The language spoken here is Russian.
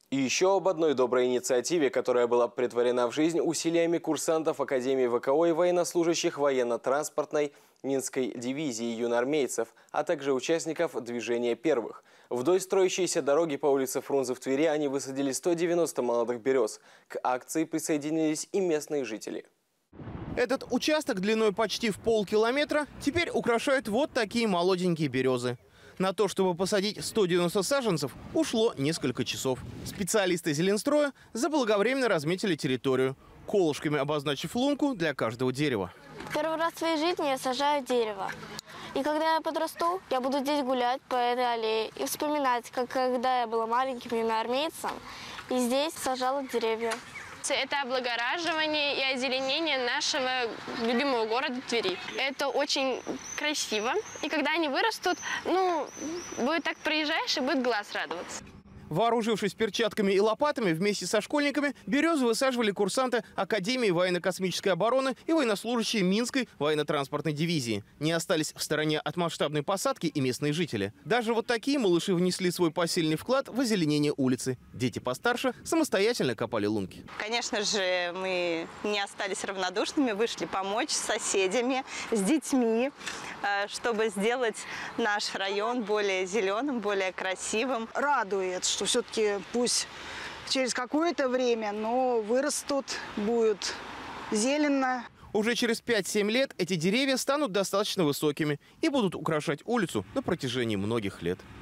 И еще об одной доброй инициативе, которая была претворена в жизнь усилиями курсантов Академии ВКО и военнослужащих военно-транспортной Минской дивизии юноармейцев, а также участников движения первых. Вдоль строящейся дороги по улице Фрунзе в Твери они высадили 190 молодых берез. К акции присоединились и местные жители. Этот участок длиной почти в полкилометра теперь украшают вот такие молоденькие березы. На то, чтобы посадить 190 саженцев, ушло несколько часов. Специалисты Зеленстроя заблаговременно разметили территорию, колышками обозначив лунку для каждого дерева. Первый раз в своей жизни я сажаю дерево. И когда я подрасту, я буду здесь гулять по этой аллее и вспоминать, как когда я была маленьким юноармейцем и здесь сажала деревья. Это облагораживание и озеленение нашего любимого города Твери. Это очень красиво. И когда они вырастут, будет так проезжаешь и будет глаз радоваться. Вооружившись перчатками и лопатами, вместе со школьниками березы высаживали курсанты Академии военно-космической обороны и военнослужащие Минской военно-транспортной дивизии. Не остались в стороне от масштабной посадки и местные жители. Даже вот такие малыши внесли свой посильный вклад в озеленение улицы. Дети постарше самостоятельно копали лунки. Конечно же, мы не остались равнодушными, вышли помочь с соседями, с детьми, чтобы сделать наш район более зеленым, более красивым. Радует, что все-таки пусть через какое-то время, но вырастут, будет зелено. Уже через 5-7 лет эти деревья станут достаточно высокими и будут украшать улицу на протяжении многих лет.